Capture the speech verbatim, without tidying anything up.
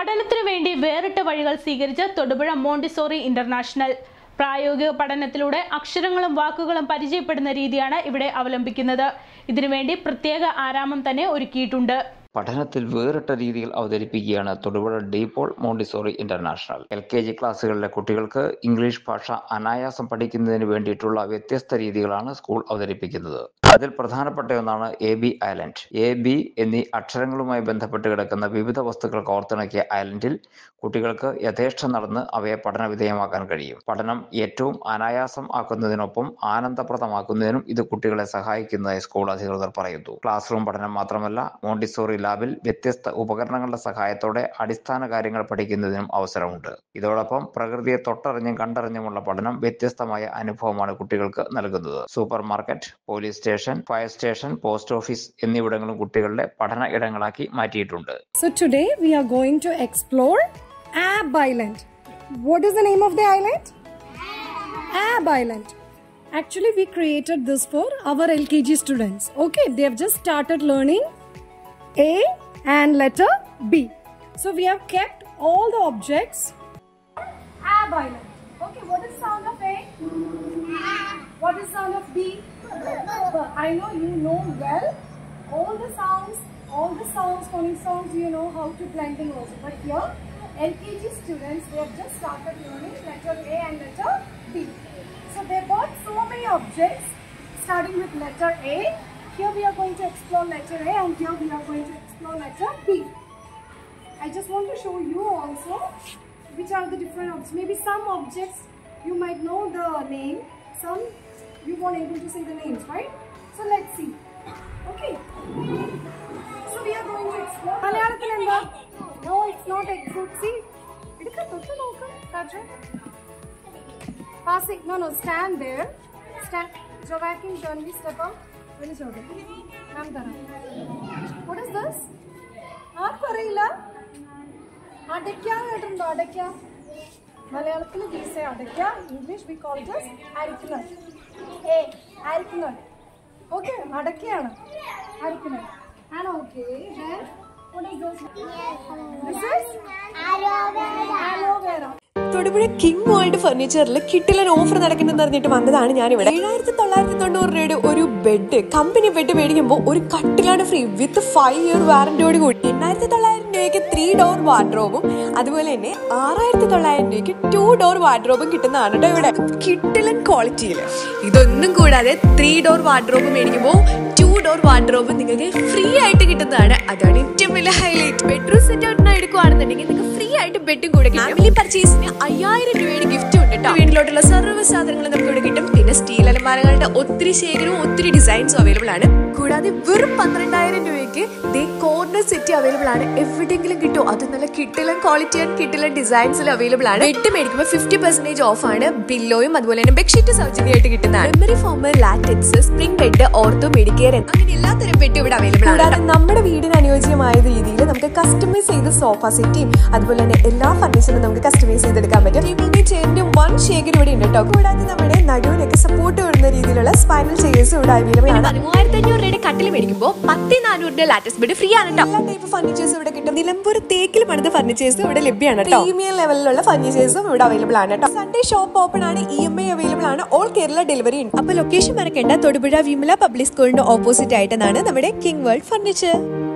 പഠനത്തിനു വേണ്ടി വേറിട്ട വഴികൾ സ്വീകരിച്ച തൊടുപുഴ മോണ്ടിസോറി ഇന്റർനാഷണൽ പ്രായോഗിക പഠനത്തിലൂടെ അക്ഷരങ്ങളും വാക്കുകളും പരിചയപ്പെടുന്ന രീതിയാണ് ഇവിടെ അവലംബിക്കുന്നത്. ഇതിനുവേണ്ടി പ്രത്യേക ആരാമം തന്നെ ഒരുക്കിയിട്ടുണ്ട്. പഠനത്തിൽ വേറിട്ട രീതികൾ അവതരിപ്പിക്കുകയാണ് Thodupuzha DePaul Montessori International. L K G ക്ലാസ്സുകളിലെ കുട്ടികൾക്ക് ഇംഗ്ലീഷ് ഭാഷ അനായാസം പഠിക്കുന്നതിന് വേണ്ടിയിട്ടുള്ള വ്യത്യസ്ത രീതികളാണ് സ്കൂൾ അവതരിപ്പിക്കുന്നത്. അതിൽ പ്രധാനപ്പെട്ട ഒന്നാണ് A B island. A B എന്നീ അക്ഷരങ്ങളുമായി ബന്ധപ്പെട്ട് കിടക്കുന്ന വിവിധ വസ്തുക്കൾ കോർത്തിണക്കിയ ഐലൻഡിൽ കുട്ടികൾക്ക് യഥേഷ്ടം നടന്ന് അവയെ പഠന വിധേയമാക്കാൻ കഴിയും. പഠനം ഏറ്റവും അനായാസം ആക്കുന്നതിനൊപ്പം ആനന്ദപ്രദമാക്കുന്നതിനും ഇത് കുട്ടികളെ സഹായിക്കുന്നതായി സ്കൂൾ അധികൃതർ പറയുന്നു. ക്ലാസ് റൂം പഠനം മാത്രമല്ല, മോണ്ടിസോറി ലാബിൽ വ്യത്യസ്ത ഉപകരണങ്ങളുടെ സഹായത്തോടെ അടിസ്ഥാന കാര്യങ്ങൾ പഠിക്കുന്നതിനും അവസരമുണ്ട്. ഇതോടൊപ്പം പ്രകൃതിയെ തൊട്ടറിഞ്ഞും കണ്ടറിഞ്ഞുമുള്ള പഠനം വ്യത്യസ്തമായ അനുഭവമാണ് കുട്ടികൾക്ക് നൽകുന്നത്. Supermarket, police station, fire station, post office എന്നിവിടങ്ങളും കുട്ടികളുടെ പഠന ഇടങ്ങളാക്കി മാറ്റിയിട്ടുണ്ട്. So today we are going to explore Ab Island. What is the name of the island? Ab Island. Actually we created this for our L K G students. Okay, they have just started learning A and letter B. So we have kept all the objects. Ab Island. Okay, what is sound of A? What is sound of B? I know you know well all the sounds, all the sounds, phonic sounds, you know how to blending also. But here, L K G students, they have just started learning letter A and letter B. So they bought so many objects, starting with letter A. Here we are going to explore letter A, and here we are going to explore letter B. I just want to show you also which are the different objects. Maybe some objects you might know the name, some you won't able to say the names, right? So let's see. Okay. So we are going to explore. Malayalam enda? No, it's not exit. See, idukka thottu nokka. Kaja. Passing. No, no. Stand there. Stand. Jovaking turn. We step up. Very sorry. Nam tara. What is this? Aap parayilla. Adakya kettundo adakya. Malayalam we say adakya. English we call it as arikkunat. A. Arikkunat. Okay, adakiyana. Arikkunat. And okay, then what is this? This is aloe vera. Aloe vera. Thodupuzha King World ഫർണിച്ചറിൽ കിട്ടിലൻ offer നടക്കുന്നെന്ന് അറിഞ്ഞിട്ട് വന്നതാണ് ഞാനിവിടെ. ഏഴായിരത്തി തൊള്ളായിരത്തി തൊണ്ണൂറ് രൂപയുടെ ഒരു ബെഡ്, കമ്പനി ബെഡ് മേടിക്കുമ്പോൾ ഒരു കട്ടിലാണ് ഫ്രീ വിത്ത് ഫൈവ് ഇയർ വാറന്റിയോട് കൂടി. എണ്ണായിരത്തി തൊള്ളായിരം രൂപയ്ക്ക് ത്രീ ഡോർ വാർഡ്രോബും അതുപോലെ തന്നെ ആറായിരത്തി തൊള്ളായിരം രൂപയ്ക്ക് ടു ഡോർ വാർഡ്രോബും കിട്ടുന്നതാണ് കേട്ടോ ഇവിടെ. കിട്ടിലൻ ക്വാളിറ്റിയിൽ ഇതൊന്നും കൂടാതെ ത്രീ ഡോർ വാർഡ്രോബ് മേടിക്കുമ്പോൾ ടു ഡോർ വാർഡ്രോബ് നിങ്ങൾക്ക് ഫ്രീ ആയിട്ട് കിട്ടുന്നതാണ്. അതാണ് ഏറ്റവും വലിയ ഹൈലൈറ്റ്. ബെഡ്റൂം സെറ്റ് ഔട്ടിന് എടുക്കുകയാണെന്നുണ്ടെങ്കിൽ നിങ്ങൾക്ക് ഫ്രീ ആയിട്ട് ബെഡും കൂടെ ഫാമിലി പർച്ചേസിന് അയ്യായിരം രൂപയുടെ ഗിഫ്റ്റ് ഉണ്ട് കേട്ടോ. വീട്ടിലോട്ടുള്ള സർവ്വ സാധനങ്ങളും നമുക്ക് ഇവിടെ കിട്ടും. പിന്നെ സ്റ്റീൽ അലമാരകളുടെ ഒത്തിരി ശേഖരവും ഒത്തിരി ഡിസൈൻസും അവൈലബിൾ ആണ്. കൂടാതെ വെറും പന്ത്രണ്ടായിരം രൂപയ്ക്ക് ദേ കോർണർ സെറ്റ് അവൈലബിൾ ആണ്. എവിടെയെങ്കിലും കിട്ടും. അത് നല്ല കിട്ടിലൻ ക്വാളിറ്റി ആൻഡ് കിട്ടിലൻ ഡിസൈൻസിൽ അവൈലബിൾ ആണ്. ബെഡ് മേടിക്കുമ്പോൾ ഫിഫ്റ്റി പെർസെന്റേജ് ഓഫ് ആണ്. ബില്ലോയും അതുപോലെ തന്നെ ബെഡ്ഷീറ്റ് സൗജന്യമായിട്ട് കിട്ടുന്നതാണ്. Memory foam, latex, spring bed, ortho, medicare അങ്ങനെ എല്ലാത്തരം ബെഡ് ഇവിടെ അവൈലബിൾ ആണ്. കൂടാതെ നമ്മുടെ വീടിന് അനുയോജ്യമായ രീതിയിൽ നമുക്ക് കസ്റ്റമൈസ് ചെയ്ത് സോഫ സെറ്റും അതുപോലെ തന്നെ എല്ലാ ഫർണിച്ചറും നമുക്ക് കസ്റ്റമൈസ് ചെയ്തെടുക്കാൻ പറ്റും. ടേബിളിന്റെ ചെയറിന്റെ വൺ ശേഖരം ഇവിടെ ഉണ്ട് കേട്ടോ. കൂടാതെ നമ്മുടെ നടുവിനൊക്കെ സപ്പോർട്ട് വരുന്ന രീതിയിലുള്ള സ്പൈനൽ ചെയേഴ്സ് ഇവിടെ അവൈലബിൾ ആണ്. മൂവായിരത്തി അഞ്ഞൂറ് രൂപയുടെ കട്ടിൽ മേടിക്കുമ്പോൾ പത്ത് നാനൂറിന്റെ ലാറ്റക്സ് ബെഡ് ഫ്രീ ആണ് കേട്ടോ. എല്ലാ ടൈപ്പ് ഫർണിച്ചേഴ്സ് ഇവിടെ കിട്ടും. നിലമ്പൂർ തേക്കിൽ പണിത ഫർണിച്ചേഴ്സും ഇവിടെ ലഭ്യമാണ് കേട്ടോ. പ്രീമിയം ലെവലിലുള്ള ഫർണിച്ചേഴ്സും ഇവിടെ അവൈലബിൾ ആണ് കേട്ടോ. സൺഡേ ഷോപ്പ് ഓപ്പൺ ആണ്. ഇ എം ഐ അവൈലബിൾ ആണ്. ഓൾ കേരള ഡെലിവറി ഉണ്ട്. അപ്പൊ ലൊക്കേഷൻ മറക്കേണ്ട. തൊടുപുഴ വിമല പബ്ലിക് സ്കൂളിന്റെ ഓപ്പോസിറ്റ് ആയിട്ടാണ് നമ്മുടെ കിങ് വേൾഡ് ഫർണിച്ചർ.